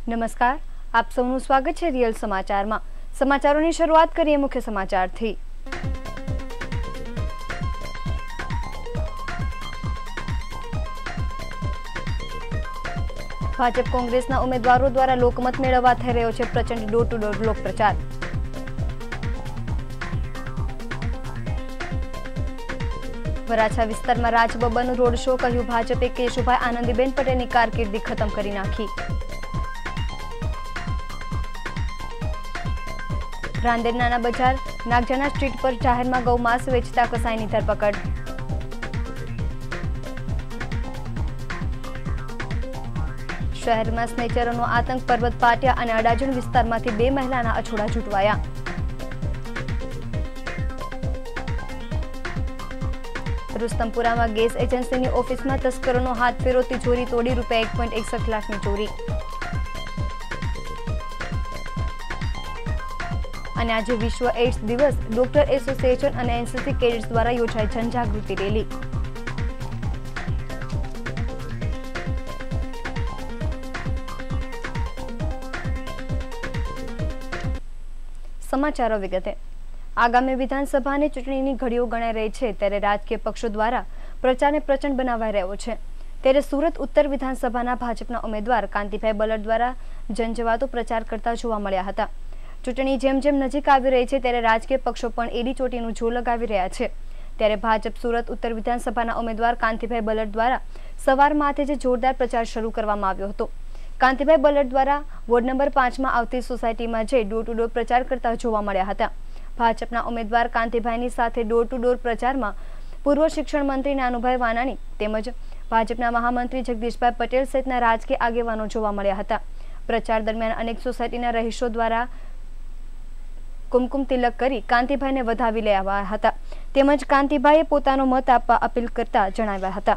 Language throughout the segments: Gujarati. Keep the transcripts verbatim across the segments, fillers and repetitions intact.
નમસ્કાર, આપ સૌનું સ્વાગત છે રિયલ સમાચારમાં। સમાચારોની શરૂઆત કરીએ મુખ્ય સમાચારથી। ભાજપ કોંગ્રેસના ઉમેદવારો દ્વારા લોકમત મેળવવા થઈ રહ્યો છે પ્રચંડ ડોર ટુ ડોર લોક પ્રચાર। વરાછા વિસ્તારમાં રાજબબ્બરનો રોડ શો, કહ્યું ભાજપે કેશુભાઈ આનંદીબેન પટેલની કારકિર્દી ખતમ કરી નાખી। રાંદેર નાના બજાર નાગજાના સ્ટ્રીટ પર જાહેરમાં ગૌમાંસ વેચતા કસાઈની ધરપકડ। શહેરમાં સ્નેચરોનો આતંક, પર્વત પાટિયા અને અડાજણ વિસ્તારમાંથી બે મહિલાના અછોડા છૂટવાયા। રુસ્તમપુરામાં ગેસ એજન્સીની ઓફિસમાં તસ્કરોનો હાથ ફેરો, તિજોરી તોડી રૂપિયા એક પોઈન્ટ એકસઠ લાખની ચોરી। અને આજે વિશ્વ એઇડ્સ દિવસ, ડોક્ટર એસોસિએશન અને એનસીસી કેડેટ્સ દ્વારા યોજાઈ જનજાગૃતિ રેલી। સમાચારો વિગતે। આગામી વિધાનસભાની ચૂંટણીની ઘડીઓ ગણાઈ રહી છે, ત્યારે રાજકીય પક્ષો દ્વારા પ્રચારને પ્રચંડ બનાવાઈ રહ્યો છે। ત્યારે સુરત ઉત્તર વિધાનસભાના ભાજપના ઉમેદવાર કાંતિભાઈ બલડ દ્વારા જનજવાતો પ્રચાર કરતા જોવા મળ્યા હતા। ચૂંટણી જેમ જેમ નજીક આવી રહી છે, ત્યારે રાજકીય પક્ષો પણ એડી ચોટીનું જોર લગાવી રહ્યા છે। ત્યારે ભાજપ સુરત ઉત્તર વિધાનસભાના ઉમેદવાર કાંતિભાઈ બલડ દ્વારા સવારમાંથી જ જોરદાર પ્રચાર શરૂ કરવામાં આવ્યો હતો। કાંતિભાઈ બલડ દ્વારા વોર્ડ નંબર પાંચમાં આવતી સોસાયટીમાં જઈ ડોર ટુ ડોર પ્રચાર કરતા જોવા મળ્યા હતા। ભાજપના ઉમેદવાર કાંતિભાઈની સાથે ડોર ટુ ડોર પ્રચારમાં પૂર્વ શિક્ષણ મંત્રી નાનુભાઈ વાનાણી તેમજ ભાજપના મહામંત્રી જગદીશભાઈ પટેલ સહિતના રાજકીય આગેવાનો જોવા મળ્યા હતા। પ્રચાર દરમિયાન અનેક સોસાયટીના રહીશો દ્વારા કુમકુમ તિલક કરી કાંતિભાઈને વધાવી લેવાયા હતા, તેમજ કાંતિભાઈએ પોતાનો મત આપવા અપીલ કરતા જણાવ્યા હતા।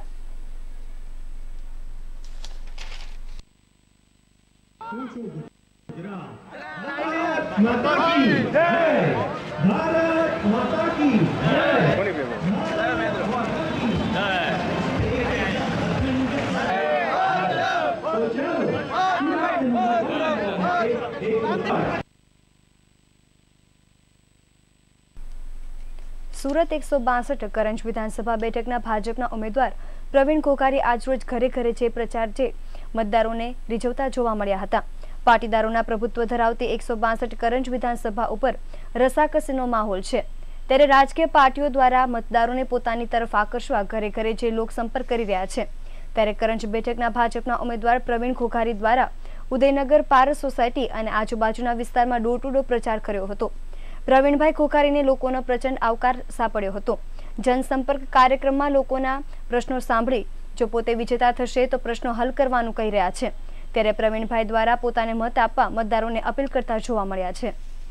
સુરત એકસો બાસઠ કરંજ વિધાનસભા બેઠકના ભાજપના ઉમેદવાર પ્રવીણ કોકારી આજરોજ ઘરે ઘરે જે પ્રચાર જે મતદારોને રીઝવતા જોવા મળ્યા હતા। પાટીદારોના પ્રભુત્વ ધરાવતી એકસો બાસઠ કરંજ વિધાનસભા ઉપર રસાકસીનો માહોલ છે, ત્યારે રાજકીય પાર્ટીઓ દ્વારા મતદારોને પોતાની તરફ આકર્ષવા ઘરે ઘરે જે લોક સંપર્ક કરી રહ્યા છે। ત્યારે કરંજ બેઠકના ભાજપના ઉમેદવાર પ્રવીણ કોકારી દ્વારા ઉદયનગર પારસ સોસાયટી અને આજુબાજુના વિસ્તારમાં ડોર ટુ ડોર પ્રચાર કર્યો હતો। પ્રવીણભાઈ કોકારીને લોકોનો પ્રચંડ આવકાર સાંપડ્યો હતો। જનસંપર્ક કાર્યક્રમમાં લોકોના પ્રશ્નો સાંભળી જો પોતે વિજેતા થશે તો પ્રશ્નો હલ કરવાનું કહી રહ્યા છે। ત્યારે પ્રવીણભાઈ દ્વારા પોતાને મત આપવા મતદારોને અપીલ કરતા જોવા મળ્યા છે।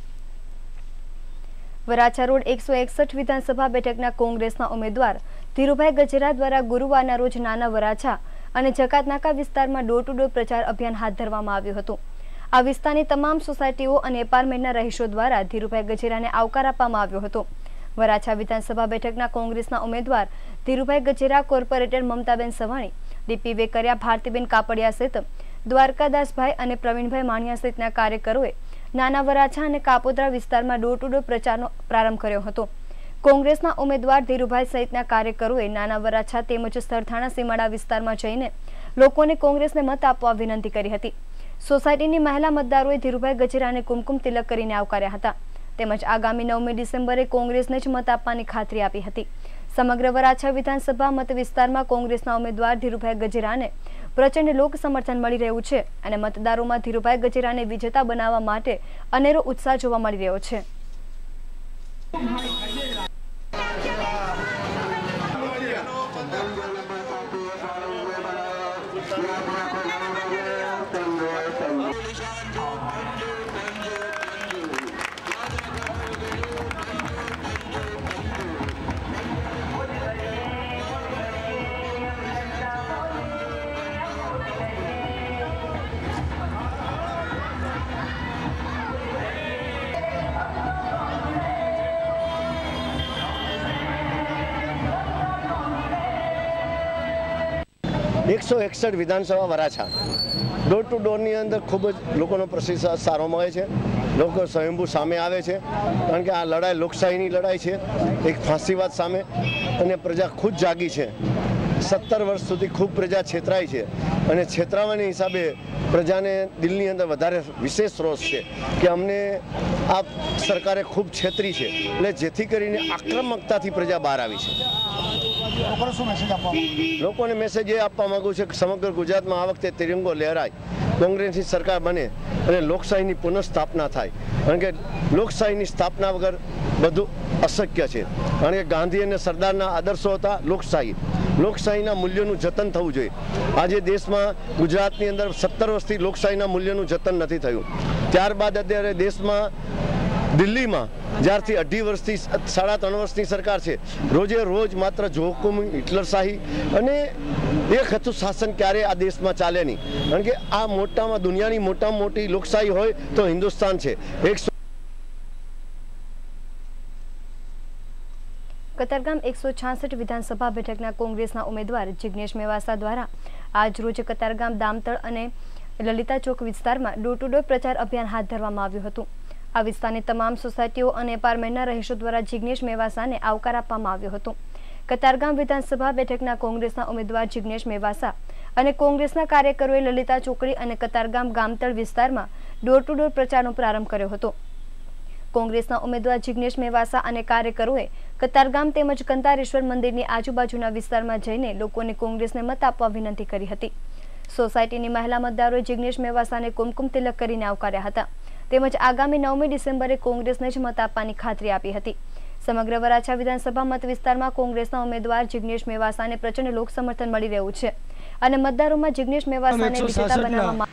વરાછા રોડ એકસો એકસઠ વિધાનસભા બેઠકના કોંગ્રેસના ઉમેદવાર ધીરુભાઈ ગજેરા દ્વારા ગુરુવારના રોજ નાના વરાછા અને જકાતનાકા વિસ્તારમાં ડોર ટુ ડોર પ્રચાર અભિયાન હાથ ધરવામાં આવ્યું હતું। આ વિસ્તારની તમામ સોસાયટીઓ અને એપાર્ટમેન્ટના રહીશો દ્વારા ધીરુભાઈ ગજેરાને આવકાર આપવામાં આવ્યો હતો। વરાછા વિધાનસભા બેઠકના કોંગ્રેસના ઉમેદવાર ધીરુભાઈ ગજેરા, કોર્પોરેટર મમતાબેન સવાણી, ડીપી વેકરિયા, ભારતીબેન કાપડિયા સહિત દ્વારકાદાસભાઈ અને પ્રવીણભાઈ માણિયા સહિતના કાર્યકરોએ નાના વરાછા અને કાપોદ્રા વિસ્તારમાં ડોર ટુ ડોર પ્રચારનો પ્રારંભ કર્યો હતો। કોંગ્રેસના ઉમેદવાર ધીરુભાઈ સહિતના કાર્યકરોએ નાના વરાછા તેમજ સરથાણા સીમાડા વિસ્તારમાં જઈને લોકોને કોંગ્રેસને મત આપવા વિનંતી કરી હતી। સોસાયટીની મહિલા મતદારોએ ધીરુભાઈ ગજેરાને કુમકુમ તિલક કરીને આવકાર્યા હતા, તેમજ આગામી નવમી ડિસેમ્બરે કોંગ્રેસને જ મત આપવાની ખાતરી આપી હતી। સમગ્ર વરાછા વિધાનસભા મત વિસ્તારમાં કોંગ્રેસના ઉમેદવાર ધીરુભાઈ ગજેરાને પ્રચંડ લોક સમર્થન મળી રહ્યું છે અને મતદારોમાં ધીરુભાઈ ગજેરાને વિજેતા બનાવવા માટે અનેરો ઉત્સાહ જોવા મળી રહ્યો છે। એકસો એકસઠ વિધાનસભા વરાછા ડોર ટુ ડોરની અંદર ખૂબ જ લોકોનો પ્રતિસાદ સારો મળે છે, લોકો સ્વયંભૂ સામે આવે છે, કારણ કે આ લડાઈ લોકશાહીની લડાઈ છે, એક ફાંસીવાદ સામે, અને પ્રજા ખુદ જાગી છે। સત્તર વર્ષ સુધી ખૂબ પ્રજા છેતરાઈ છે, અને છેતરાવાની હિસાબે પ્રજાને દિલની અંદર વધારે વિશેષ રોષ છે કે અમને આ સરકારે ખૂબ છેતરી છે, એટલે જેથી કરીને આક્રમકતાથી પ્રજા બહાર આવી છે। લોકોને મેસેજ એ આપવા માંગુ છું કે સમગ્ર ગુજરાતમાં આ વખતે તિરંગો લહેરાય, કોંગ્રેસની સરકાર બને અને લોકશાહીની પુનઃસ્થાપના થાય, કારણ કે લોકશાહીની સ્થાપના વગર બધું અશક્ય છે, કારણ કે ગાંધી અને સરદારના આદર્શો હતા લોકશાહી, લોકશાહીના મૂલ્યોનું જતન થવું જોઈએ। આજે દેશમાં ગુજરાતની અંદર સત્તર વર્ષથી લોકશાહીના મૂલ્યોનું જતન નથી થયું, ત્યારબાદ અત્યારે દેશમાં દિલ્હીમાં જ્યારથી અઢી વર્ષથી સાડા ત્રણ વર્ષની સરકાર છે, રોજે રોજ માત્ર જોહુકુમ હિટલરશાહી અને એક હતું શાસન ક્યારે આ દેશમાં ચાલે નહીં, કારણ કે આ મોટામાં દુનિયાની મોટામાં મોટી લોકશાહી હોય તો હિન્દુસ્તાન છે। એક કતારગામ એકસો છાસઠ વિધાનસભા બેઠકના કોંગ્રેસના ઉમેદવાર જિગ્નેશ મેવાસા દ્વારા આજ રોજ કતારગામ દામતળ અને લલિતા ચોક વિસ્તારમાં ડોર ટુ ડોર પ્રચાર અભિયાન હાથ ધરવામાં આવ્યું હતું। આ વિસ્તારની તમામ સોસાયટીઓ અને એપાર્ટમેન્ટના રહીશો દ્વારા જિગ્નેશ મેવાસાને આવકાર આપવામાં આવ્યો હતો। કતારગામ વિધાનસભા બેઠકના કોંગ્રેસના ઉમેદવાર જિગ્નેશ મેવાસા અને કોંગ્રેસના કાર્યકરોએ લલિતા ચોકડી અને કતારગામ ગામતળ વિસ્તારમાં ડોર ટુ ડોર પ્રચારનો પ્રારંભ કર્યો હતો। કોંગ્રેસના ઉમેદવાર જિગ્નેશ મેવાસા અને કાર્યકરોએ કતારગામ તેમજ કંતારેશ્વર મંદિરની આજુબાજુના વિસ્તારમાં જઈને લોકોને કોંગ્રેસને મત આપવા વિનંતી કરી હતી। સોસાયટીની મહિલા મતદારોએ જિગ્નેશ મેવાસાને કુમકુમ તિલક કરીને આવકાર્યા હતા, તેમજ આગામી નવમી ડિસેમ્બરે કોંગ્રેસને જ મત આપવાની ખાતરી આપી હતી। સમગ્ર વરાછા વિધાનસભા મત વિસ્તારમાં કોંગ્રેસના ઉમેદવાર જિગ્નેશ મેવાસાને પ્રચંડ લોક સમર્થન મળી રહ્યું છે અને મતદારોમાં જિગ્નેશ મેવાસાને વિજેતા બનાવવામાં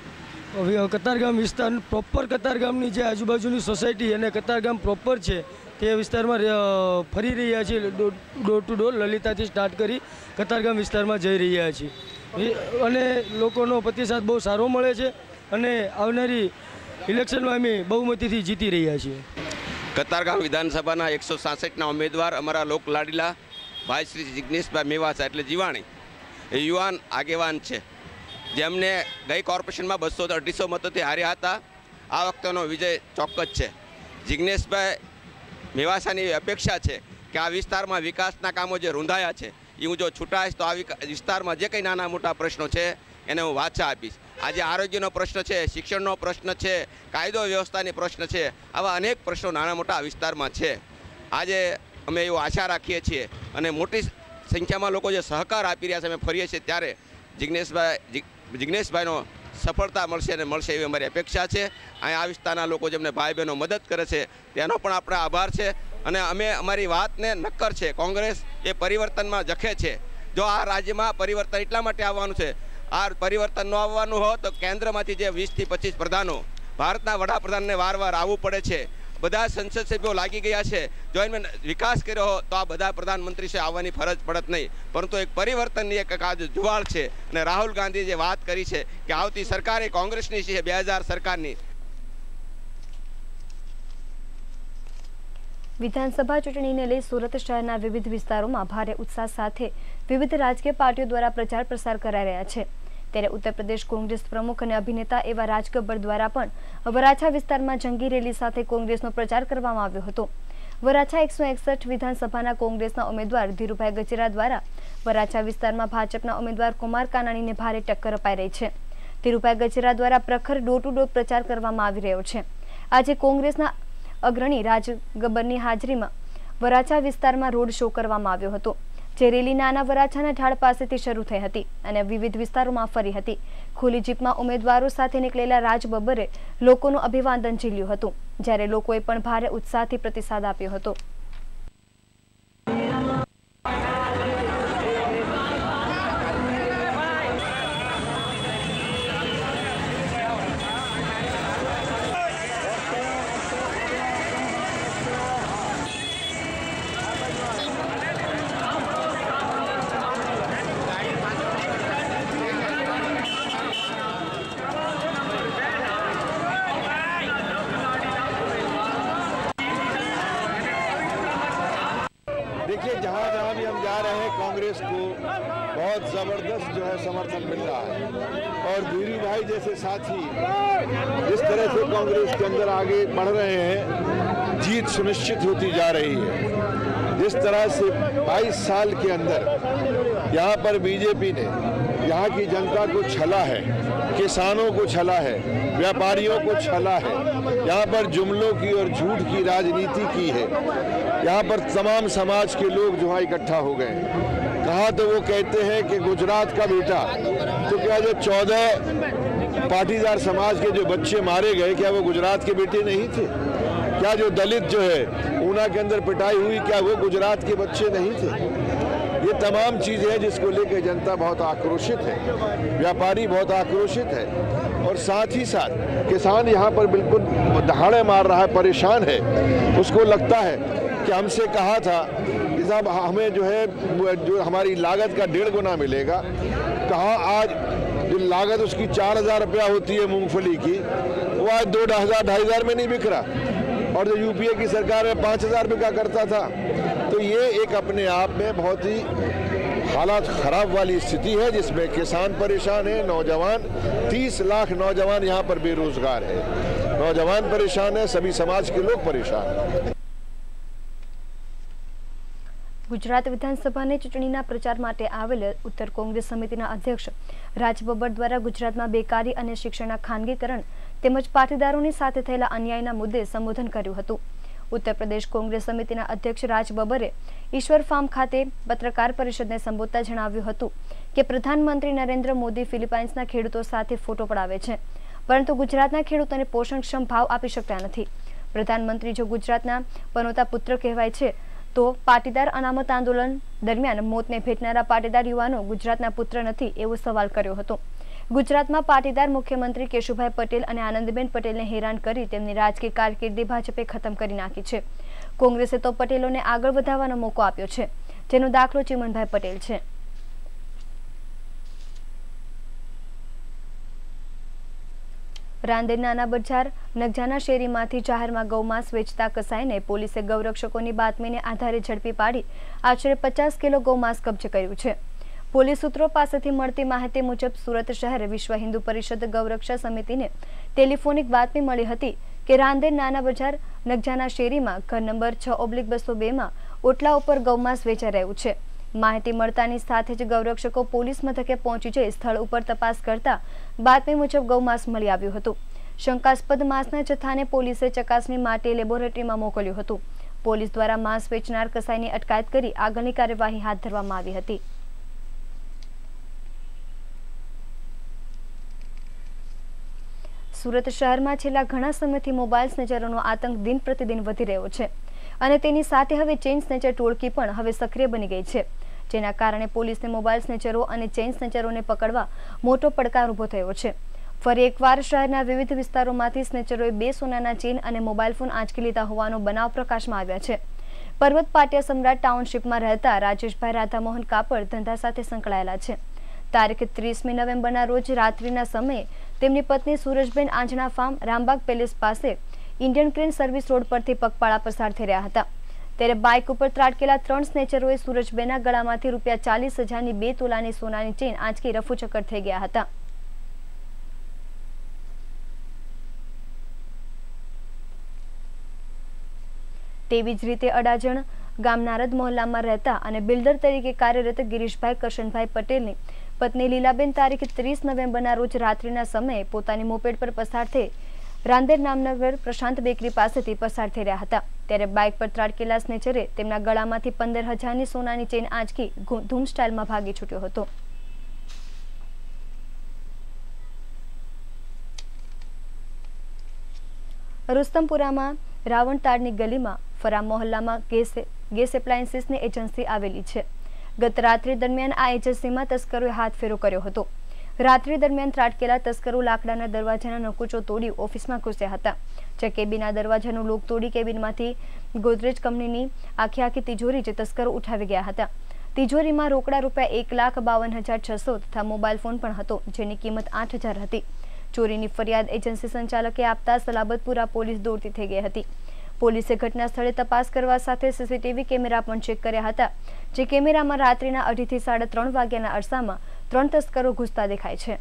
કતારગામ વિસ્તાર પ્રોપર કતારગામની જે આજુબાજુની સોસાયટી અને કતારગામ પ્રોપર છે તે વિસ્તારમાં ફરી રહ્યા છીએ, ડોર ટુ ડોર લલિતાથી સ્ટાર્ટ કરી કતારગામ વિસ્તારમાં જઈ રહ્યા છીએ અને લોકોનો પ્રતિસાદ બહુ સારો મળે છે અને આવનારી ઇલેક્શનમાં અમે બહુમતીથી જીતી રહ્યા છીએ। કતારગામ વિધાનસભાના એકસો સાસઠના ઉમેદવાર અમારા લોક લાડીલા ભાઈ શ્રી જિગ્નેશભાઈ મેવાસા એટલે જીવાણી એ યુવાન આગેવાન છે, જેમને ગઈ કોર્પોરેશનમાં બસો અઢીસો મતોથી હાર્યા હતા। આ વખતેનો વિજય ચોક્કસ છે। જિગ્નેશભાઈ મેવાસાની અપેક્ષા છે કે આ વિસ્તારમાં વિકાસના કામો જે રૂંધાયા છે એ હું જો છૂટાઈશ તો આ વિસ્તારમાં જે કંઈ નાના મોટા પ્રશ્નો છે એને હું વાચા આપીશ। આજે આરોગ્યનો પ્રશ્ન છે, શિક્ષણનો પ્રશ્ન છે, કાયદો વ્યવસ્થાની પ્રશ્ન છે, આવા અનેક પ્રશ્નો નાના મોટા વિસ્તારમાં છે। આજે અમે એવો આશા રાખીએ છીએ અને મોટી સંખ્યામાં લોકો જે સહકાર આપી રહ્યા છે અમે ફરીએ છીએ ત્યારે જિગ્નેશભાઈ જિગ્નેશભાઈનો સફળતા મળશે અને મળશે એવી અમારી અપેક્ષા છે। અહીં આ વિસ્તારના લોકો જેમને ભાઈ બહેનો મદદ કરે છે તેનો પણ આપણે આભાર છે અને અમે અમારી વાતને નક્કર છે। કોંગ્રેસ એ પરિવર્તનમાં જખે છે, જો આ રાજ્યમાં પરિવર્તન એટલા માટે આવવાનું છે, આ પરિવર્તન ન આવવાનું હોય તો કેન્દ્રમાંથી જે વીસથી પચીસ પ્રધાનો ભારતના વડાપ્રધાનને વારવાર આવવું પડે છે, બધા સંસદ સભ્યો લાગી ગયા છે, જો એમને વિકાસ કર્યો હોય તો આ બધા પ્રધાનમંત્રી છે આવવાની ફરજ પડત નહીં, પરંતુ એક પરિવર્તનની એક આજ જુવાળ છે અને રાહુલ ગાંધીએ જે વાત કરી છે કે આવતી સરકાર એ કોંગ્રેસની છે, બે હજાર સરકારની। વિધાનસભા ચૂંટણીને લઈ સુરત શહેરના વિવિધ વિસ્તારોમાં ભારે ઉત્સાહ સાથે વિવિધ રાજકીય પાર્ટીઓ દ્વારા પ્રચાર પ્રસાર કરાઈ રહ્યા છે, ત્યારે ઉત્તર પ્રદેશ કોંગ્રેસ પ્રમુખ અને અભિનેતા એવા રાજ ગબ્બર દ્વારા પણ વરાછા વિસ્તારમાં જંગી રેલી સાથે કોંગ્રેસનો પ્રચાર કરવામાં આવ્યો હતો। વરાછા એકસો એકસઠ વિધાનસભાના કોંગ્રેસના ઉમેદવાર ધીરુભાઈ ગજેરા દ્વારા વરાછા વિસ્તારમાં ભાજપના ઉમેદવાર કુમાર કાનાણીને ભારે ટક્કર અપાઈ રહી છે। ધીરુભાઈ ગજેરા દ્વારા પ્રખર ડોર ટુ ડોર પ્રચાર કરવામાં આવી રહ્યો છે। આજે કોંગ્રેસના અગ્રણી રાજ ગબ્બરની હાજરીમાં વરાછા વિસ્તારમાં રોડ શો કરવામાં આવ્યો હતો, જે રેલી નાના વરાછાના ઢાળ પાસેથી શરૂ થઈ હતી અને વિવિધ વિસ્તારોમાં ફરી હતી। ખુલ્લી જીપમાં ઉમેદવારો સાથે નીકળેલા રાજ બબ્બરે લોકોનું અભિવાદન ઝીલ્યું હતું, જ્યારે લોકોએ પણ ભારે ઉત્સાહથી પ્રતિસાદ આપ્યો હતો। कांग्रेस को बहुत ज़बरदस्त जो है समर्थन मिल रहा है और धीरू भाई जैसे साथी जिस तरह से कांग्रेस के अंदर आगे बढ़ रहे हैं, जीत सुनिश्चित होती जा रही है। जिस तरह से बाईस साल के अंदर यहाँ पर बीजेपी ने यहाँ की जनता को छला है, किसानों को छला है, व्यापारियों को छला है, यहाँ पर जुमलों की और झूठ की राजनीति की है। यहाँ पर तमाम समाज के लोग जो है इकट्ठा हो गए। कहा तो वो कहते हैं कि गुजरात का बेटा, तो क्या जो चौदह पाटीदार समाज के जो बच्चे मारे गए, क्या वो गुजरात के बेटे नहीं थे? क्या जो दलित जो है ऊना के अंदर पिटाई हुई, क्या वो गुजरात के बच्चे नहीं थे? ये तमाम चीज़ें हैं जिसको लेकर जनता बहुत आक्रोशित है, व्यापारी बहुत आक्रोशित है और साथ ही साथ किसान यहाँ पर बिल्कुल दहाड़े मार रहा है, परेशान है। उसको लगता है कि हमसे कहा था कि साहब हमें जो है जो हमारी लागत का डेढ़ गुना मिलेगा, कहाँ आज जो लागत उसकी चार हज़ार रुपया होती है मूंगफली की, वो आज दो हज़ार ढाई हज़ार में नहीं बिक रहा और जो यूपीए की सरकार में पाँच हज़ार बिका करता था। तो ये एक अपने आप में बहुत ही हालात खराब वाली स्थिति है जिसमें किसान परेशान है, नौजवान तीस लाख नौजवान यहाँ पर बेरोजगार है, नौजवान परेशान है, सभी समाज के लोग परेशान हैं। गुजरात विधानसभाની ચૂંટણીના પ્રચાર માટે આવેલ ઉત્તર કોંગ્રેસ સમિતિના અધ્યક્ષ રાજ બબ્બર દ્વારા ગુજરાતમાં બેકારી અને શિક્ષણના ખાનગીકરણ તેમજ પાટીદારોની સાથે થયેલા અન્યાયના મુદ્દે સંબોધન કર્યું હતું। ઉત્તર પ્રદેશ કોંગ્રેસ સમિતિના અધ્યક્ષ રાજ બબ્બરે ઈશ્વર ફાર્મ ખાતે પત્રકાર પરિષદને સંબોધતા જણાવ્યું હતું કે પ્રધાનમંત્રી નરેન્દ્ર મોદી ફિલિપાઇન્સના ખેડૂતો સાથે ફોટો પડાવે છે, પરંતુ ગુજરાતના ખેડૂતોને પોષણક્ષમ ભાવ આપી શકતા નથી। પ્રધાનમંત્રી જો ગુજરાતના પનોતા પુત્ર કહેવાય છે તો પાટીદાર અનામત આંદોલન દરમિયાન મોતને ભેટનારા પાટીદાર યુવાનો ગુજરાતના પુત્ર નથી એવો સવાલ કર્યો હતો। ગુજરાતમાં પાટીદાર મુખ્યમંત્રી કેશુભાઈ પટેલ અને આનંદબેન પટેલને હેરાન કરી તેમની રાજકીય કારકિર્દી ભાજપે ખતમ કરી નાખી છે। કોંગ્રેસે તો પટેલોને આગળ વધારવાનો મોકો આપ્યો છે, જેનો દાખલો ચીમનભાઈ પટેલ છે। રાંદેર નાના બજાર નગજાના શેરીમાંથી જાહેરમાં ગૌમાંસ વેચતા કસાઈને પોલીસે ગૌરક્ષકોની બાતમીને આધારે ઝડપી પાડી આશરે પચાસ કિલો ગૌમાંસ કબજે કર્યું છે। પોલીસ સૂત્રો પાસેથી મળતી માહિતી મુજબ સુરત શહેર વિશ્વ હિન્દુ પરિષદ ગૌરક્ષા સમિતિને ટેલિફોનિક બાતમી મળી હતી કે રાંદેર નાના બજાર નગજાના શેરીમાં ઘર નંબર છ ઓબ્લિક બસો બે માં ઓટલા ઉપર ગૌમાંસ વેચાઈ રહ્યું છે। માહિતી મળતાની સાથે જ ગૌરક્ષકો પોલીસ મથકે પહોંચી જઈ સ્થળ ઉપર તપાસ કરતા બાતમી મુજબ ગૌમાંસ મળી આવ્યું હતું। શંકાસ્પદ માંસના જથ્થાને પોલીસે ચકાસણી માટે લેબોરેટરીમાં મોકલ્યું હતું। પોલીસ દ્વારા માંસ વેચનાર કસાઈની અટકાયત કરી આગળની કાર્યવાહી હાથ ધરવામાં આવી હતી। સુરત શહેરમાં છેલ્લા ઘણા સમયથી મોબાઈલ સ્નેચરોનો આતંક દિન પ્રતિદિન વધી રહ્યો છે અને તેની સાથે હવે ચેઇન સ્નેચર ટોળકી પણ હવે સક્રિય બની ગઈ છે, જેના કારણે પોલીસને મોબાઈલ સ્નેચરો અને ચેઇન સ્નેચરોને પકડવા મોટો પડકાર ઊભો થયો છે। ફરી એકવાર શહેરના વિવિધ વિસ્તારોમાંથી સ્નેચરોએ બે સોનાના ચેઇન અને મોબાઈલ ફોન આંચકી લીધા હોવાનો બનાવ પ્રકાશમાં આવ્યા છે। પર્વત પાટિયા સમ્રાટ ટાઉનશીપમાં રહેતા રાજેશભાઈ રાધામોહન કાપડ ધંધા સાથે સંકળાયેલા છે। તારીખ ત્રીસમી નવેમ્બરના રોજ રાત્રિના સમયે તેમની પત્ની સુરજબેન આંજણા ફાર્મ રામબાગ પેલેસ પાસે इंडियन क्रेन सर्विस रोड परथी पगपाळा पसार थई रह्या हता त्यारे बाइक उपर ત્રાટકેલા ત્રણ સ્નેચરોએ સુરજબેનના ગળામાંથી રૂપિયા ચાલીસ હજારની બે તોલાની સોનાની ચેન આંચકી રફુચક્કર થઈ ગયા હતા। તેવી જ રીતે અડાજણ ગામ નારદ મહોલ્લામાં રહેતા અને બિલ્ડર તરીકે કાર્યરત ગિરીશભાઈ કરશનભાઈ પટેલની પત્ની લીલાબેન તારીખ ત્રીસ નવેમ્બરના રોજ રાત્રિના સમયે પોતાની મોપેડ પર પસાર થઈ રાંદેર નામનગર પ્રશાંત બેકરી પાસેથી પસાર થઈ રહ્યા હતા ત્યારે બાઇક પર ત્રાટકેલા સ્નેચરે તેમના ગળામાંથી પંદર હજારની સોનાની ચેન આંચકી ધૂમ સ્ટાઇલમાં ભાગી છૂટ્યો હતો। रुस्तमपुराમાં રાવણતાડની ગલીમાં ફરા મોહલ્લામાં ગેસ ગેસ એપ્લાયન્સીસની એજન્સી આવેલી છે। ગત રાત્રિ દરમિયાન આ એજન્સીમાં તસ્કરોએ હાથફેરો કર્યો હતો। રાત્રિ દરમિયાન ત્રાટકેલા તસ્કરો લાકડાના દરવાજાના નકુચો તોડી ઓફિસમાં ઘૂસ્યા હતા, જે કેબિનના દરવાજાનું લોક તોડી કેબિનમાંથી ગોદરેજ કંપનીની આખી આખી તિજોરી જે તસ્કરો ઉઠાવી ગયા હતા। તિજોરીમાં રોકડા રૂપિયા એક લાખ બાવન હજાર છસો તથા મોબાઈલ ફોન પણ હતો, જેની કિંમત આઠ હજાર હતી। ચોરીની ફરિયાદ એજન્સી સંચાલકે આપતા સલાબતપુરા પોલીસ દોડતી થઈ ગઈ હતી। પોલીસે ઘટના સ્થળે તપાસ કરવા સાથે સીસીટીવી કેમેરા પણ ચેક કર્યા હતા, જે કેમેરામાં રાત્રિના અઢીથી સાડા ત્રણ વાગ્યાના અરસામાં ત્રણ તસ્કરો ઘૂસતા દેખાય છે.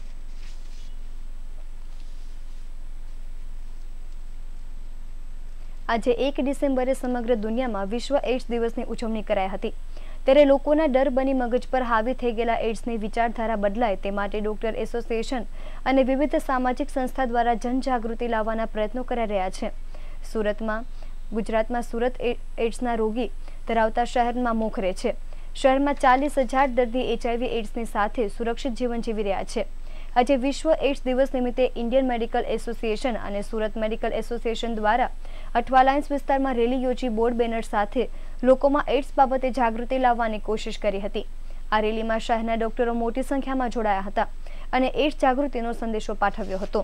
આજે એક ડિસેમ્બરે સમગ્ર દુનિયામાં વિશ્વ એઇડ્સ દિવસની ઉજવણી કરાઈ હતી. ત્યારે લોકોના ડર બની મગજ પર હાવી થઈ ગયેલા એઇડ્સની વિચારધારા બદલાય તે માટે ડોક્ટર એસોસિએશન અને વિવિધ સામાજિક સંસ્થા દ્વારા જનજાગૃતિ લાવવાના પ્રયત્નો કરાઈ રહ્યા છે. સુરતમાં ગુજરાતમાં સુરત એઇડ્સના રોગી ધરાવતા શહેરમાં મોખરે છે. શહેરમાં ચાલીસ હજાર દર્દી એચઆઈવી એઇડ્સની સાથે સુરક્ષિત જીવન જીવી રહ્યા છે. આજે વિશ્વ એઇડ્સ દિવસ નિમિત્તે ઇન્ડિયન મેડિકલ એસોસિએશન અને સુરત મેડિકલ એસોસિએશન દ્વારા અઠવા લાઇન્સ વિસ્તારમાં રેલી યોજી બોર્ડ બેનર સાથે લોકોમાં એઇડ્સ બાબતે જાગૃતિ લાવવાની કોશિશ કરી હતી. આ રેલીમાં શહેરના ડોક્ટરો મોટી સંખ્યામાં જોડાયા હતા અને એઇડ્સ જાગૃતિનો સંદેશો પાઠવ્યો હતો.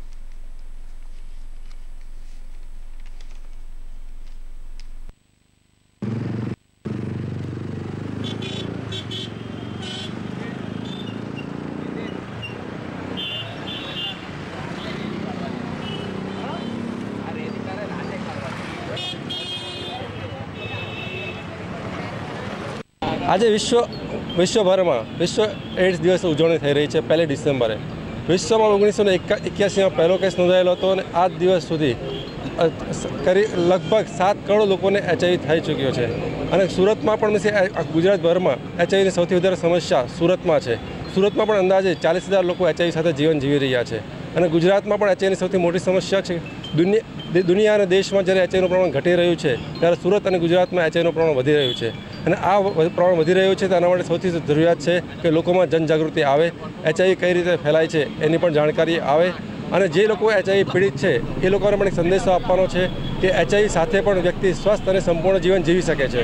આજે વિશ્વ વિશ્વભરમાં વિશ્વ એઇડ્સ દિવસ ઉજવણી થઈ રહી છે. પહેલી ડિસેમ્બરે વિશ્વમાં ઓગણીસો ને એક્યાસીમાં પહેલો કેસ નોંધાયેલો હતો અને આજ દિવસ સુધી કરી લગભગ સાત કરોડ લોકોને એચઆઈવી થઈ ચૂક્યો છે. અને સુરતમાં પણ ગુજરાતભરમાં એચઆઈવીની સૌથી વધારે સમસ્યા સુરતમાં છે. સુરતમાં પણ અંદાજે ચાલીસ હજાર લોકો એચઆઈવી સાથે જીવન જીવી રહ્યા છે. અને ગુજરાતમાં પણ એચઆઈવીની સૌથી મોટી સમસ્યા છે. દુનિયા દુનિયા અને દેશમાં જ્યારે એચઆઈવીનું પ્રમાણ ઘટી રહ્યું છે ત્યારે સુરત અને ગુજરાતમાં એચઆઈવીનું પ્રમાણ વધી રહ્યું છે. અને આ પ્રમાણ વધી રહ્યું છે તેના માટે સૌથી જરૂરિયાત છે કે લોકોમાં જનજાગૃતિ આવે, એચઆઈવી કઈ રીતે ફેલાય છે એની પણ જાણકારી આવે. અને જે લોકો એચઆઈવી પીડિત છે એ લોકોને પણ એક સંદેશો આપવાનો છે કે એચઆઈવી સાથે પણ વ્યક્તિ સ્વસ્થ અને સંપૂર્ણ જીવન જીવી શકે છે.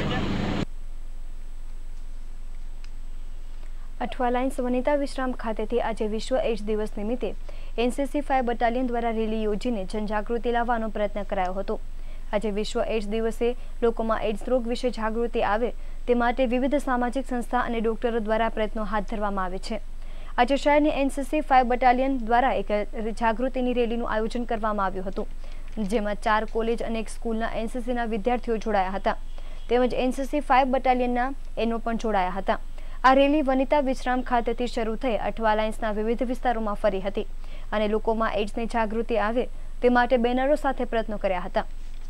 અઠવા લાઇન્સ વનિતા વિશ્રામ ખાતેથી આજે વિશ્વ એઇડ્સ દિવસ નિમિત્તે એનસીસી ફાયર બટાલિયન દ્વારા રેલી યોજીને જનજાગૃતિ લાવવાનો પ્રયત્ન કરાયો હતો. આજે વિશ્વ એઇડ્સ દિવસે લોકોમાં એઇડ્સ રોગ વિશે જાગૃતિ આવે તે માટે વિવિધ સામાજિક સંસ્થા અને ડોક્ટરો દ્વારા પ્રયત્નો હાથ ધરવામાં આવે છે. આજે શહેરની એનસીસી ફાયર બટાલિયન દ્વારા એક જાગૃતિની રેલીનું આયોજન કરવામાં આવ્યું હતું, જેમાં ચાર કોલેજ અને એક સ્કૂલના એનસીસીના વિદ્યાર્થીઓ જોડાયા હતા, તેમજ એનસીસી ફાયર બટાલિયનના એનો પણ જોડાયા હતા. આ રેલી વનિતા વિશ્રામ ખાતેથી શરૂ થઈ અઠવા લાઇન્સના વિવિધ વિસ્તારોમાં ફરી હતી અને લોકોમાં એઇડ્સની જાગૃતિ આવે તે માટે બેનરો સાથે પ્રયત્નો કર્યા હતા.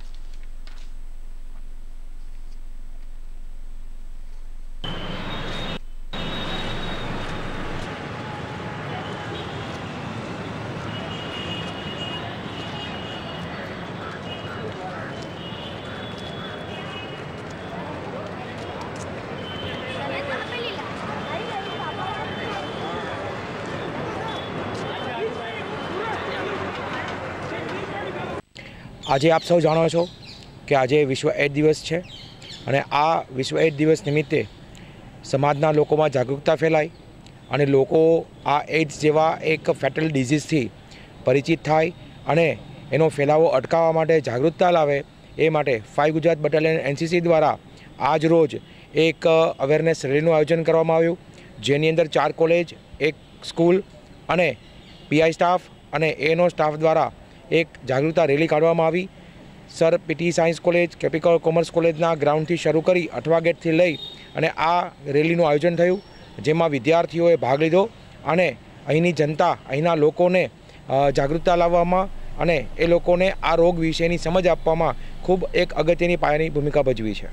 આજે આપ સૌ જાણો છો કે આજે વિશ્વ એઇડ્સ દિવસ છે અને આ વિશ્વ એઇડ્સ દિવસ નિમિત્તે સમાજના લોકોમાં જાગૃતતા ફેલાય અને લોકો આ એઇડ્સ જેવા એક ફેટલ ડિઝીઝથી પરિચિત થાય અને એનો ફેલાવો અટકાવવા માટે જાગૃતતા લાવે એ માટે ફાયર ગુજરાત બટાલિયન એનસીસી દ્વારા આજ રોજ એક અવેરનેસ રેલીનું આયોજન કરવામાં આવ્યું, જેની અંદર ચાર કોલેજ, એક સ્કૂલ અને પીઆઈ સ્ટાફ અને એનો સ્ટાફ દ્વારા એક જાગૃતતા રેલી કાઢવામાં આવી. Sir PT science college, capital commerce કોલેજના ગ્રાઉન્ડથી શરૂ કરી અઠવા ગેટથી લઈ અને આ રેલીનું આયોજન થયું, જેમાં વિદ્યાર્થીઓએ ભાગ લીધો અને અહીંની જનતા, અહીંના લોકોને જાગૃતતા લાવવામાં અને એ લોકોને આ રોગ વિશેની સમજ આપવામાં ખૂબ એક અગત્યની પાયાની ભૂમિકા ભજવી છે.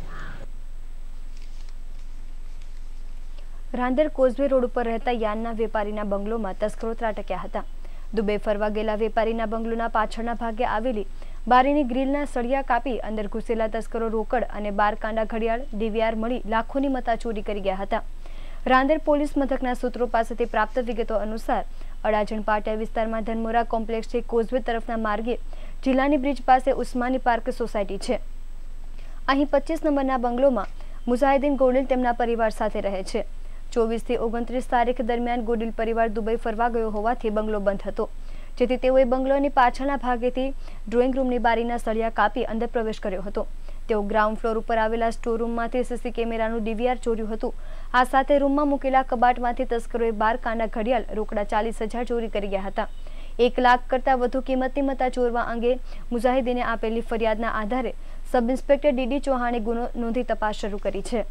રાંદેર કોઝવે રોડ ઉપર રહેતા યાનના વેપારીના બંગલોમાં તસ્કરો ત્રાટક્યા હતા. દુબઈ ફરવા ગયેલા વેપારીના બંગલોના પાછળના ભાગે આવેલી બારીની ગ્રીલના સળિયા કાપી અંદર ઘૂસેલા તસ્કરો રોકડ અને બાર કાંડા ઘડિયાળ ડીવીઆર મળી લાખોની મત્તા ચોરી કરી ગયા હતા. રાંદેર પોલીસ મથકના સૂત્રો પાસેથી પ્રાપ્ત વિગતો અનુસાર અડાજણ પાટિયા વિસ્તારમાં ધનમોરા કોમ્પ્લેક્સથી કોઝવે તરફના માર્ગે જિલ્લાની બ્રિજ પાસે ઉસ્માની પાર્ક સોસાયટી છે. અહીં પચીસ નંબરના બંગલોમાં મુઝાહિદ્દીન ગોડિલ તેમના પરિવાર સાથે રહે છે. ચોવીસથી ઓગણત્રીસ તારીખ દરમિયાન ગોડિલ પરિવાર દુબઈ ફરવા ગયો હોવાથી બંગલો બંધ હતો, જેથી તેઓએ બંગલોની પાછળના ભાગેથી ડ્રોઈંગ રૂમની બારીના સળિયા કાપી અંદર પ્રવેશ કર્યો હતો. તેઓ ગ્રાઉન્ડ ફ્લોર ઉપર આવેલા સ્ટોર રૂમમાંથી સીસી કેમેરાનું ડીવીઆર ચોર્યું હતું. આ સાથે રૂમમાં મૂકેલા કબાટમાંથી તસ્કરોએ બાર કાંડા ઘડિયાળ રોકડા ચાલીસ હજાર ચોરી કરી ગયા હતા. એક લાખ કરતાં વધુ કિંમતની મત્તા ચોરવા અંગે મુજાહિદીને આપેલી ફરિયાદના આધારે સબ ઇન્સ્પેક્ટર ડીડી ચૌહાણે ગુનો નોંધી તપાસ શરૂ કરી છે.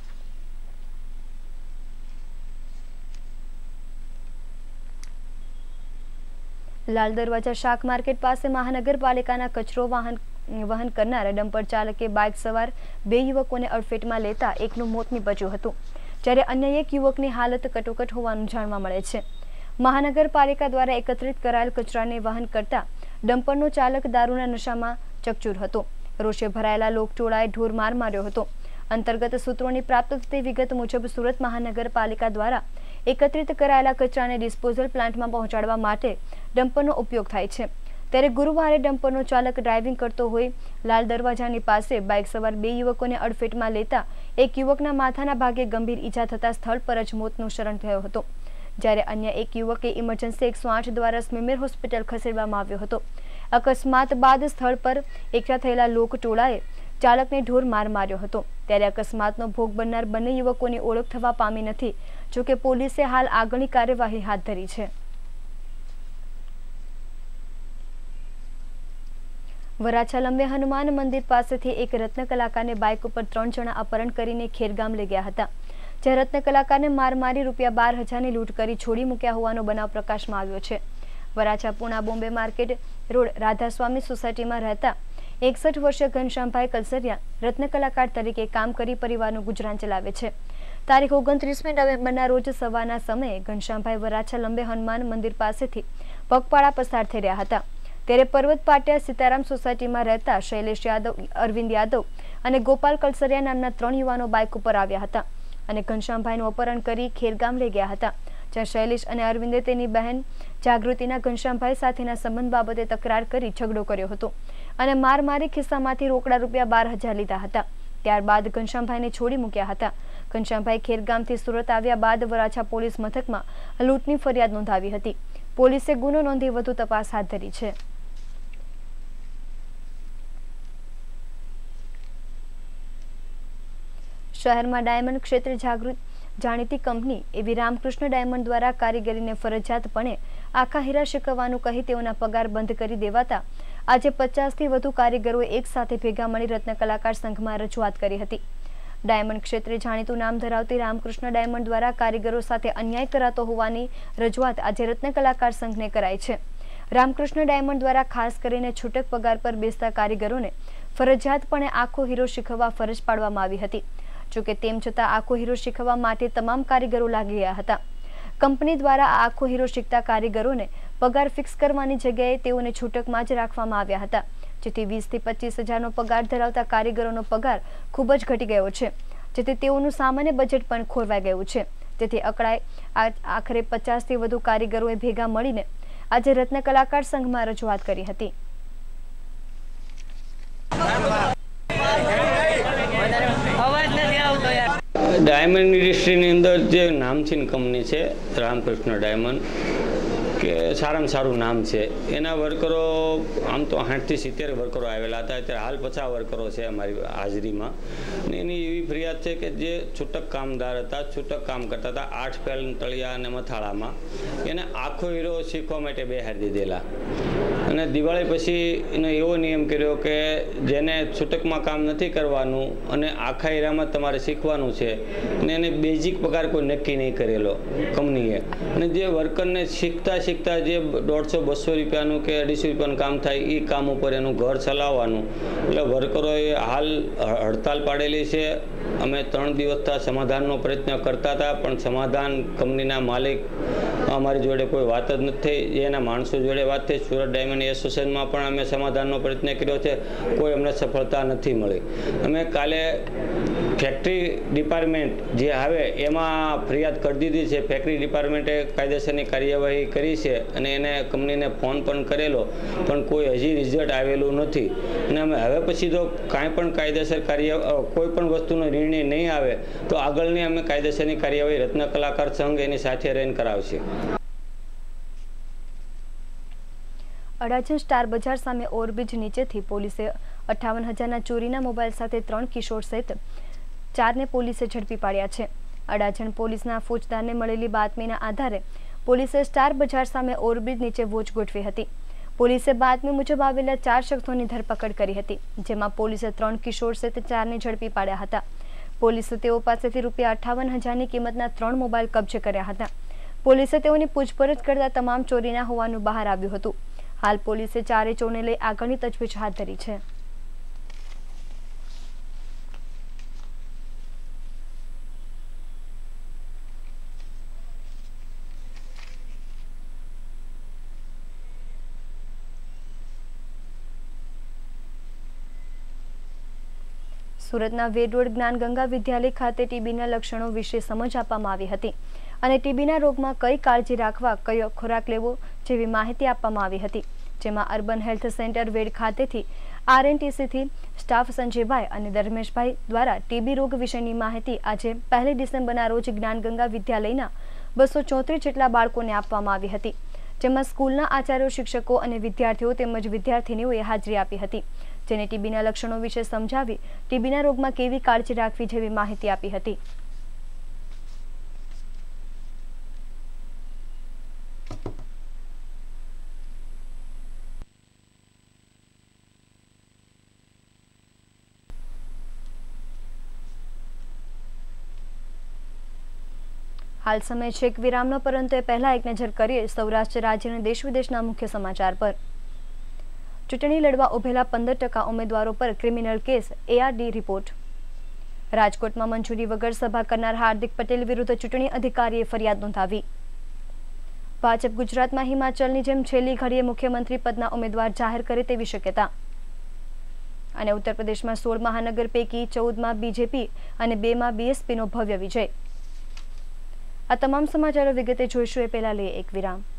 લાલ દરવાજા શાક માર્કેટ પાસે મહાનગરપાલિકાના કચરો વાહન વહન કરનાર ડમ્પર ચાલકે બાઇક સવાર બે યુવકોને અડફેટમાં લેતા એકનું મોત નીપજ્યું હતું, જ્યારે અન્ય એક યુવકની હાલત કટોકટ હોવાનું જાણવા મળે છે. મહાનગરપાલિકા દ્વારા એકત્રિત કરાયેલ કચરાને વહન કરતા ડમ્પરનો ચાલક દારૂના નશામાં ચકચૂર હતો. રોષે ભરાયેલા લોકટોળાએ ઢોર માર માર્યો હતો. અંતર્ગત સૂત્રોની પ્રાપ્ત થતી વિગત મુજબ સુરત મહાનગરપાલિકા દ્વારા એકત્રિત કરાયેલા કચરાને ડિસ્પોઝલ પ્લાન્ટમાં પહોંચાડવા માટે ડમ્પરનો ઉપયોગ થાય છે. ત્યારે ગુરુવારે ડમ્પરનો ચાલક ડ્રાઇવિંગ કરતો હોય લાલ દરવાજાની પાસે બાઇક સવાર બે યુવકોને અડફેટમાં લેતા એક યુવકના માથાના ભાગે ગંભીર ઈજા થતા સ્થળ પર જ મોતનું શરણ થયો હતો, જ્યારે અન્ય એક યુવકે ઇમરજન્સી એકસો આઠ દ્વારા સ્મીમેર હોસ્પિટલ ખસેડવામાં આવ્યો હતો. અકસ્માત બાદ સ્થળ પર એકઠા થયેલા લોકટોળાએ ચાલકને ઢોર માર માર્યો હતો. ત્યારે અકસ્માતનો ભોગ બનનાર બંને યુવકોની ઓળખ થવા પામી નથી, જોકે પોલીસે હાલ આગળની કાર્યવાહી હાથ ધરી છે. વરાછા લંબે હનુમાન મંદિર પાસેથી એક રત્ન કલાકારને બાઇક ઉપર ત્રણ જણા અપહરણ કરીને ખેરગામ લઈ ગયા હતા, જ્યાં રત્ન કલાકારને માર મારી રૂપિયા બાર હજારની લૂંટ કરી છોડી મૂક્યા હોવાનો બનાવ પ્રકાશમાં આવ્યો છે. વરાછા પુણા બોમ્બે માર્કેટ રોડ રાધાસ્વામી સોસાયટીમાં રહેતા એકસઠ વર્ષીય ઘનશ્યામભાઈ કલસરિયા રત્ન કલાકાર તરીકે કામ કરી પરિવારનું ગુજરાન ચલાવે છે. તારીખ ઓગણત્રીસમી નવેમ્બરના રોજ સવારના સમયે ઘનશ્યામભાઈ વરાછા લંબે હનુમાન મંદિર પાસેથી પગપાળા પસાર થઈ રહ્યા હતા, ત્યારે પર્વત પાટિયા સીતારામ સોસાયટીમાં રહેતા શૈલેષ યાદવ, અરવિંદ યાદવ અને ગોપાલ કલસરિયા નામના ત્રણ યુવાનો બાઇક ઉપર આવ્યા હતા અને ઘનશ્યામભાઈનું અપહરણ કરી ખેરગામ લઈ ગયા હતા, જ્યાં શૈલેષ અને અરવિંદે તેની બહેન જાગૃતિના ઘનશ્યામભાઈ સાથેના સંબંધ બાબતે તકરાર કરી ઝઘડો કર્યો હતો અને માર મારી ખિસ્સામાંથી રોકડા રૂપિયા બાર હજાર લીધા હતા. ત્યારબાદ ઘનશ્યામભાઈને છોડી મૂક્યા હતા. ઘનશ્યામભાઈ ખેરગામથી સુરત આવ્યા બાદ વરાછા પોલીસ મથકમાં લૂંટની ફરિયાદ નોંધાવી હતી. પોલીસે ગુનો નોંધી વધુ તપાસ હાથ ધરી છે. શહેરમાં ડાયમંડ ક્ષેત્રે જાગૃત જાણીતી કંપની એવી રામકૃષ્ણ ડાયમંડ દ્વારા કારીગરીને ફરજિયાતપણે આખા હીરા શીખવવાનું કહી તેઓના પગાર બંધ કરી દેવાતા આજે પચાસથી વધુ કારીગરોએ એક સાથે ભેગા મળી રત્ન કલાકાર સંઘમાં રજૂઆત કરી હતી. ડાયમંડ ક્ષેત્રે જાણીતું નામ ધરાવતી રામકૃષ્ણ ડાયમંડ દ્વારા કારીગરો સાથે અન્યાય કરાતો હોવાની રજૂઆત આજે રત્ન કલાકાર સંઘને કરાઈ છે. રામકૃષ્ણ ડાયમંડ દ્વારા ખાસ કરીને છૂટક પગાર પર બેસતા કારીગરોને ફરજિયાતપણે આખો હીરો શીખવવા ફરજ પાડવામાં આવી હતી. જોકે તેમ છતાં આખો હીરો શીખવવા માટે તમામ કારીગરો લાગી ગયા હતા. કંપની દ્વારા આ આખો હીરો શીખતા કારીગરોને પગાર ફિક્સ કરવાની જગ્યાએ તેઓને છૂટકમાં જ રાખવામાં આવ્યા હતા, જેથી વીસ થી પચીસ હજારનો પગાર ધરાવતા કારીગરોનો પગાર ખૂબ જ ઘટી ગયો છે, જેથી તેઓનું સામાન્ય બજેટ પણ ખોરવાઈ ગયું છે. તેથી અકળાય આખરે પચાસથી વધુ કારીગરોએ ભેગા મળીને આજે રત્ન કલાકાર સંઘમાં રજૂઆત કરી હતી. ડાયમંડ ઇન્ડસ્ટ્રીની અંદર જે નામચીન કંપની છે રામકૃષ્ણ ડાયમંડ, કે સારામાં સારું નામ છે, એના વર્કરો આમ તો આઠથી સિત્તેર વર્કરો આવેલા હતા, અત્યારે હાલ પચાસ વર્કરો છે અમારી હાજરીમાં. અને એની એવી ફરિયાદ છે કે જે છૂટક કામદાર હતા, છૂટક કામ કરતા હતા, આઠ પેલ તળિયા અને મથાળામાં, એને આખો હીરો શીખવા માટે બેહાડી દીધેલા. અને દિવાળી પછી એનો એવો નિયમ કર્યો કે જેને છૂટકમાં કામ નથી કરવાનું અને આખા હીરામાં તમારે શીખવાનું છે, અને એને બેઝિક પગાર કોઈ નક્કી નહીં કરેલો કંપનીએ. અને જે વર્કરને શીખતા શીખતા જે દોઢસો બસો રૂપિયાનું કે અઢીસો રૂપિયાનું કામ થાય એ કામ ઉપર એનું ઘર ચલાવવાનું. એટલે વર્કરોએ હાલ હડતાલ પાડેલી છે. અમે ત્રણ દિવસથી સમાધાનનો પ્રયત્ન કરતા હતા, પણ સમાધાન કંપનીના માલિક અમારી જોડે કોઈ વાત જ નથી થઈ. એના માણસો જોડે વાત થઈ. સુરત ડાયમંડ એસોસિએશનમાં પણ અમે સમાધાનનો પ્રયત્ન કર્યો છે, કોઈ અમને સફળતા નથી મળી. અમે કાલે ફેક્ટરી ડિપાર્ટમેન્ટ જે આવે એમાં ફરિયાદ કરી દીધી છે. ફેક્ટરી ડિપાર્ટમેન્ટે કાયદેસરની કાર્યવાહી કરી છે અને એને કંપનીને ફોન પણ કરેલો, પણ કોઈ હજી રિઝલ્ટ આવેલું નથી. અને અમે હવે પછી તો કાંઈ પણ કાયદેસર કાર્ય કોઈ પણ વસ્તુનો નિર્ણય નહીં આવે તો આગળની અમે કાયદેસરની કાર્યવાહી રત્ન કલાકાર સંઘ એની સાથે રહીને કરાવશે. અડાજણ સ્ટાર બજાર સામે ઓવરબ્રિજ નીચેથી પોલીસે અઠાવન હજારના ચોરીના મોબાઈલ સાથે ત્રણ કિશોર સહિત ચારને પોલીસે ઝડપી પાડ્યા છે. અડાજણ પોલીસના ફોજદારને મળેલી બાતમીના આધારે પોલીસે સ્ટાર બજાર સામે ઓવરબ્રિજ નીચે વોચ ગોઠવી હતી। પોલીસે બાતમી મુજબ આવેલા ચાર શખ્સોની ધરપકડ કરી હતી, જેમાં પોલીસે ત્રણ કિશોર સહિત ચારને ઝડપી પાડ્યા હતા। પોલીસે તેઓ પાસેથી રૂપિયા અઠાવન હજારની કિંમતના ત્રણ મોબાઈલ કબજે કર્યા હતા। પોલીસે તેઓની પૂછપરછ કરતા તમામ ચોરીના હોવાનું બહાર આવ્યું હતું। હાલ પોલીસે ચારે ચોરને લઈ આગળની તજવીજ હાથ ધરી છે। સુરતના વેડ રોડ જ્ઞાનગંગા વિદ્યાલય ખાતે ટીબીના લક્ષણો વિશે સમજ આપવામાં આવી હતી અને ટીબીના રોગમાં કઈ કાળજી રાખવા, કયો ખોરાક લેવો જેવી માહિતી આપવામાં આવી હતી, જેમાં અર્બન હેલ્થ સેન્ટર વેડ ખાતેથી આરએનટીસીથી સ્ટાફ સંજયભાઈ અને ધર્મેશભાઈ દ્વારા ટીબી રોગ વિશેની માહિતી આજે પહેલી ડિસેમ્બરના રોજ જ્ઞાનગંગા વિદ્યાલયના બસો ચોત્રીસ જેટલા બાળકોને આપવામાં આવી હતી, જેમાં સ્કૂલના આચાર્યો, શિક્ષકો અને વિદ્યાર્થીઓ તેમજ વિદ્યાર્થીનીઓએ હાજરી આપી હતી, જેને ટીબીના લક્ષણો વિશે સમજાવી ટીબીના રોગમાં કેવી કાળજી રાખવી જેવી માહિતી આપી હતી। हाल समय छे एक विरामनो, परंतु पहला एक नजर करिए सौराष्ट्र राज्य અને देश विदेशના मुख्य समाचार पर। चूंटणी लड़वा उभेला पंदर टका उम्मीदवारों पर criminal case, ARD report. Rajkot में मंजूरी वगर सभा करनार हार्दिक पटेल विरुद्ध चूंटणी अधिकारीए फरियाद नोंधावी। भाजप गुजरात में हिमाचलनी जेम छेल्ली घड़ीए मुख्यमंत्री पदना उम्मीदवार जाहिर करे तेवी शक्यता। અને उत्तर प्रदेश में सोल महानगर पैकी चौदह में बीजेपी और बे में बीएसपी नो भव्य विजय। आ तमाम समाचारों विगते जोईशुं ए पहेला लईए एक विराम।